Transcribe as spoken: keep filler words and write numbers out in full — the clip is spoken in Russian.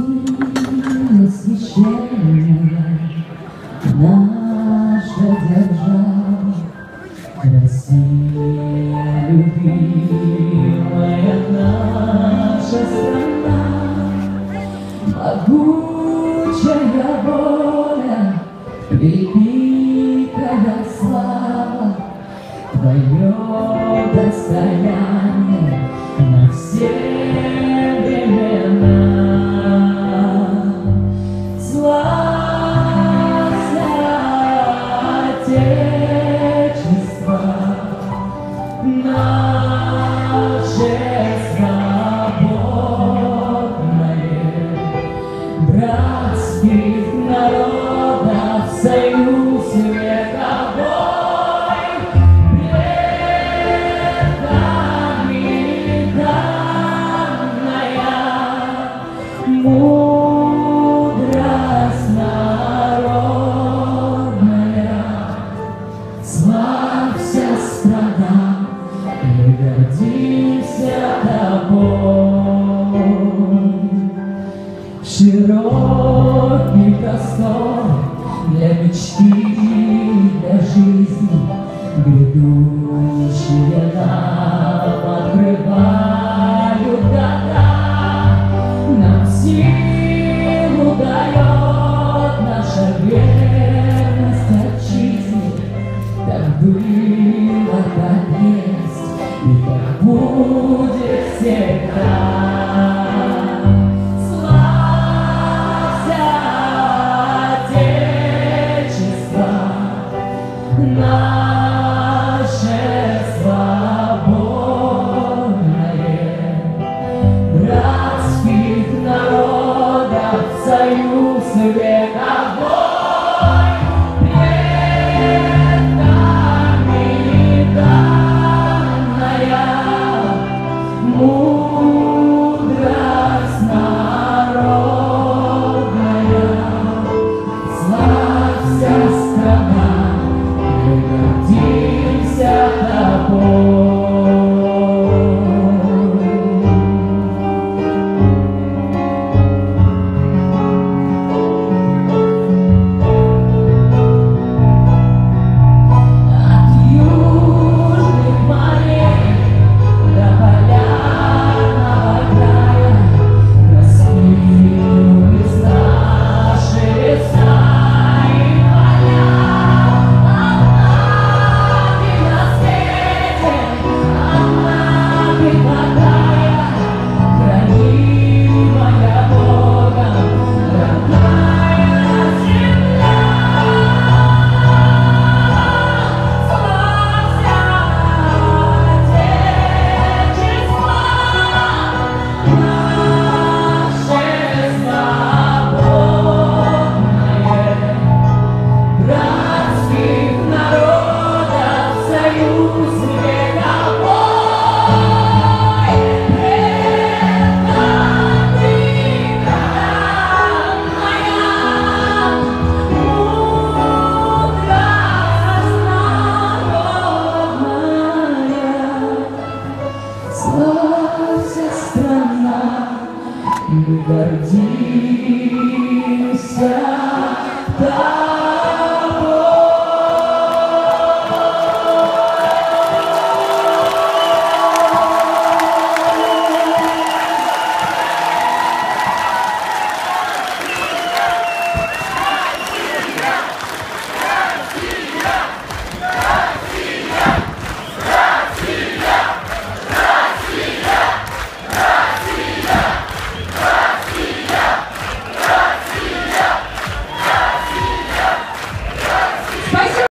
священная наша держава, Россия, любимая наша страна, могучая воля, великая слава, твое достояние на все времена. Славься, Отечество наше свободное, братских народов союз вековой, предками данная мудрость народная. Славься, страна, и гордимся тобой. Широкий простор для мечты, для жизни, грядущие нам открывают года. Нам силу дает наша верность отчизне. Так было, так есть, и так будет всегда. Наше свободное, братских народов союз.